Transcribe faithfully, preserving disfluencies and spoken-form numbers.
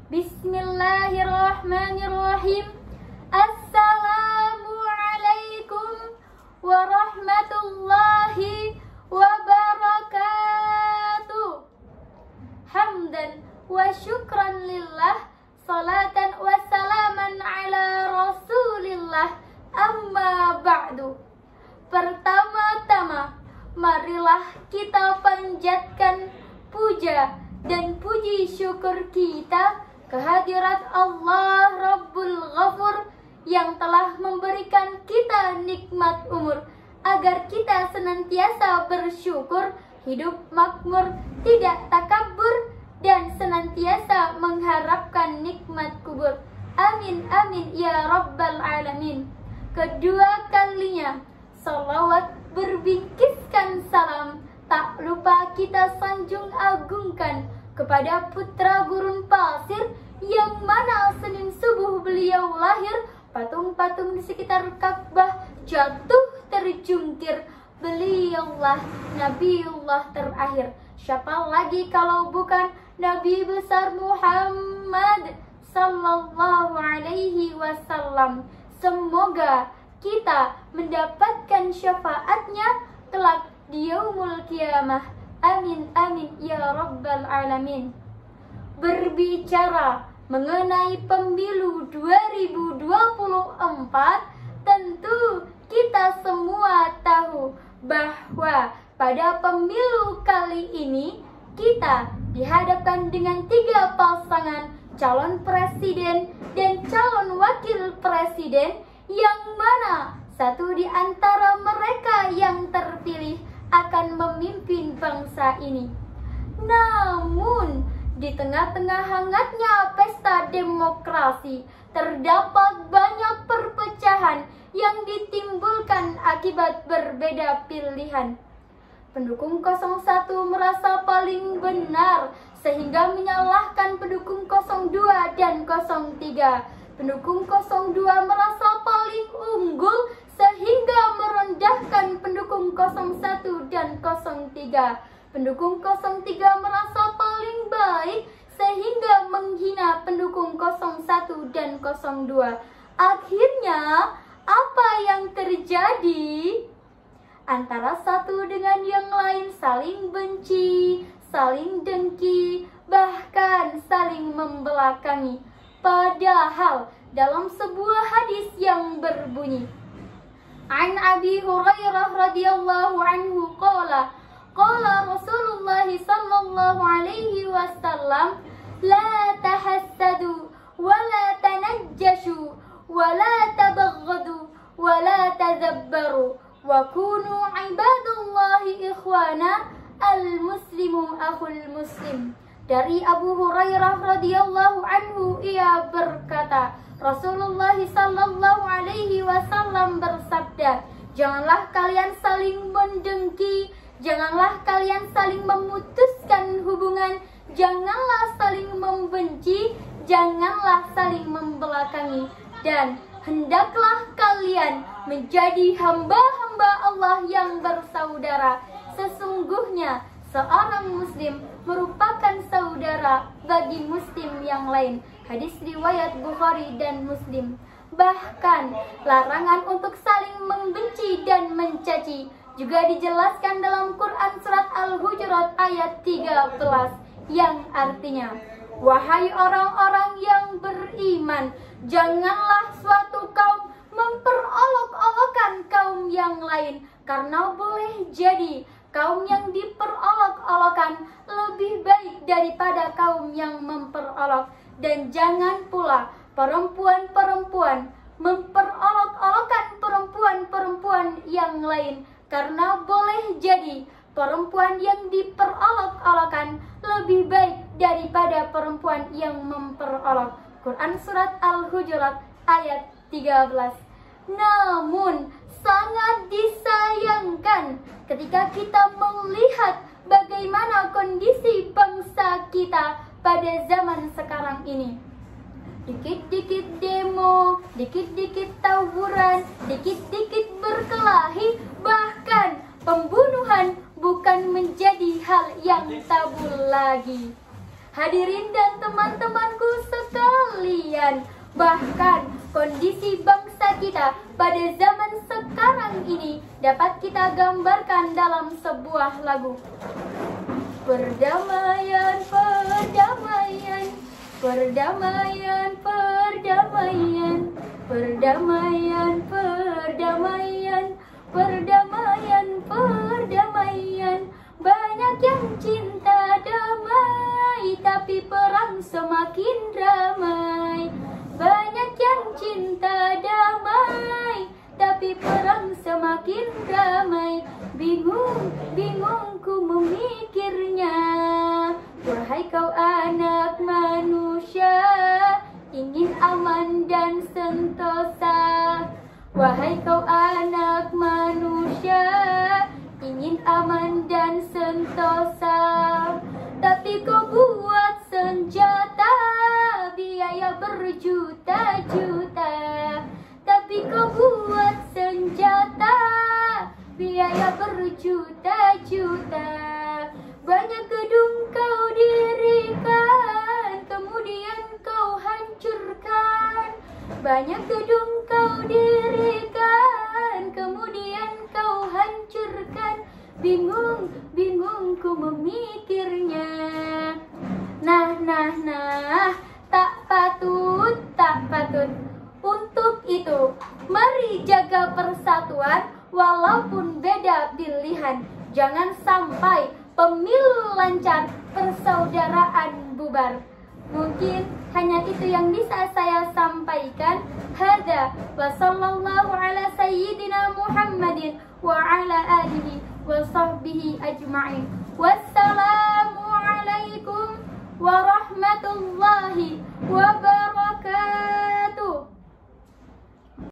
Bismillahirrahmanirrahim. Assalamualaikum warahmatullahi wabarakatuh. Hamdan wa syukran lillah, salatan wa salaman ala rasulillah, amma ba'du. Pertama-tama, marilah kita panjatkan puja dan puji syukur kita kehadirat Allah Rabbul Ghafur yang telah memberikan kita nikmat umur, agar kita senantiasa bersyukur, hidup makmur, tidak takabur, dan senantiasa mengharapkan nikmat kubur. Amin amin ya Rabbal Alamin. Kedua kalinya, salawat berbingkiskan salam, tak lupa kita sanjung agungkan kepada putra gurun pasir yang mana Senin subuh beliau lahir. Patung-patung di sekitar Ka'bah jatuh terjungkir. Beliaulah Nabiullah terakhir. Siapa lagi kalau bukan Nabi besar Muhammad sallallahu alaihi wasallam. Semoga kita mendapatkan syafaatnya kelak di yaumul kiamah. Amin amin ya Rabbal Alamin. Berbicara mengenai pemilu dua ribu dua puluh empat, tentu kita semua tahu bahwa pada pemilu kali ini kita dihadapkan dengan tiga pasangan calon presiden dan calon wakil presiden, yang mana satu di antara mereka yang terpilih akan memimpin bangsa ini. Namun, di tengah-tengah hangatnya pesta demokrasi, terdapat banyak perpecahan yang ditimbulkan akibat berbeda pilihan. Pendukung nol satu merasa paling benar sehingga menyalahkan pendukung nol dua dan nol tiga. Pendukung nol dua merasa paling unggul sehingga merendahkan pendukung nol satu dan nol tiga. Pendukung nol tiga merasa paling baik sehingga menghina pendukung nol satu dan nol dua. Akhirnya, apa yang terjadi? Antara satu dengan yang lain saling benci, saling dengki, bahkan saling membelakangi. Padahal dalam sebuah hadis yang berbunyi, An Abi Hurairah radhiyallahu anhu qala qala Rasulullah sallallahu alaihi wasallam, la tahassadu wa la tanajjashu wa la tabaghadu wa la tadabbaru wa kunu ibadallahi ikhwana, al muslimu akhul muslim. Dari Abu Hurairah radhiyallahu anhu, ia berkata, Rasulullah sallallahu alaihi wasallam bersabda, janganlah kalian saling mendengki, janganlah kalian saling memutuskan hubungan, janganlah saling membenci, janganlah saling membelakangi, dan hendaklah kalian menjadi hamba-hamba Allah yang bersaudara. Sesungguhnya seorang muslim merupakan saudara bagi muslim yang lain. Hadis riwayat Bukhari dan Muslim. Bahkan larangan untuk saling membenci dan mencaci juga dijelaskan dalam Quran surat Al-Hujurat ayat tiga belas, yang artinya, wahai orang-orang yang beriman, janganlah suatu kaum memperolok-olokkan kaum yang lain, karena boleh jadi kaum yang diperolok-olokkan lebih baik daripada kaum yang memperolok. Dan jangan pula perempuan-perempuan memperolok-olokkan perempuan-perempuan yang lain, karena boleh jadi perempuan yang diperolok-olokkan lebih baik daripada perempuan yang memperolok. Quran surat Al-Hujurat ayat tiga belas. Namun sangat disayangkan ketika kita melihat bagaimana kondisi bangsa kita pada zaman sekarang ini. Dikit-dikit demo, dikit-dikit tawuran, dikit-dikit berkelahi, bahkan pembunuhan bukan menjadi hal yang tabu lagi. Hadirin dan teman-temanku sekalian, bahkan kondisi bangsa kita pada zaman sekarang ini dapat kita gambarkan dalam sebuah lagu. Perdamaian, perdamaian, perdamaian, perdamaian, perdamaian, perdamaian, perdamaian, perdamaian. Banyak yang cinta damai, tapi perang semakin ramai. Banyak yang cinta damai, tapi perang semakin ramai. Bingung, bingung ku memikirnya. Wahai kau anak manusia, ingin aman dan sentosa. Wahai kau anak manusia, ingin aman dan sentosa. Tapi kau buat senjata, biaya berjuta-juta. Tapi kau buat senjata, biaya berjuta-juta. Banyak gedung kau dirikan, kemudian kau hancurkan. Banyak gedung kau dirikan, kemudian kau hancurkan. Bingung, bingung ku memikirnya. Nah, nah, nah, tak patut, tak patut. Untuk itu, mari jaga persatuan walaupun beda pilihan. Jangan sampai pemilu lancar, persaudaraan bubar. Mungkin hanya itu yang bisa saya sampaikan. Hada wa sallallahu ala sayyidina Muhammadin wa ala alihi wa sahbihi ajma'in. Wassalamu alaikum warahmatullahi wabarakatuh.